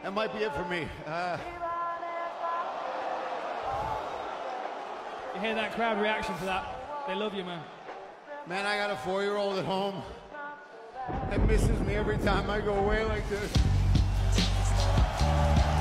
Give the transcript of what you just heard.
that might be it for me. You hear that crowd reaction to that? They love you, man. Man, I got a 4-year-old at home that misses me every time I go away like this.